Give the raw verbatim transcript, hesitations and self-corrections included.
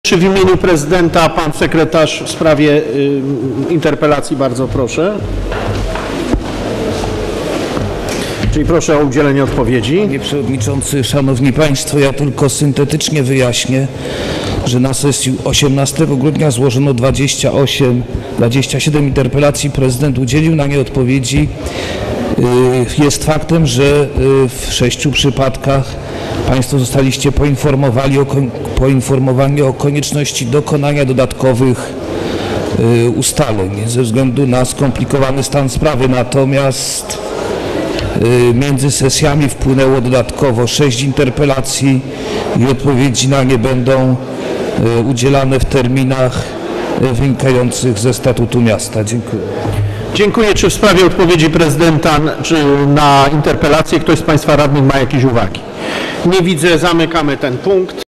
Czy w imieniu prezydenta pan sekretarz w sprawie y, interpelacji? Bardzo proszę. Czyli proszę o udzielenie odpowiedzi. Panie Przewodniczący, Szanowni Państwo, ja tylko syntetycznie wyjaśnię, że na sesji osiemnastego grudnia złożono dwadzieścia osiem, dwadzieścia siedem interpelacji. Prezydent udzielił na nie odpowiedzi. Jest faktem, że w sześciu przypadkach Państwo zostaliście poinformowani o, poinformowani o konieczności dokonania dodatkowych ustaleń ze względu na skomplikowany stan sprawy. Natomiast między sesjami wpłynęło dodatkowo sześć interpelacji i odpowiedzi na nie będą udzielane w terminach wynikających ze statutu miasta. Dziękuję. Dziękuję. Czy w sprawie odpowiedzi prezydenta czy na interpelację ktoś z Państwa radnych ma jakieś uwagi? Nie widzę. Zamykamy ten punkt.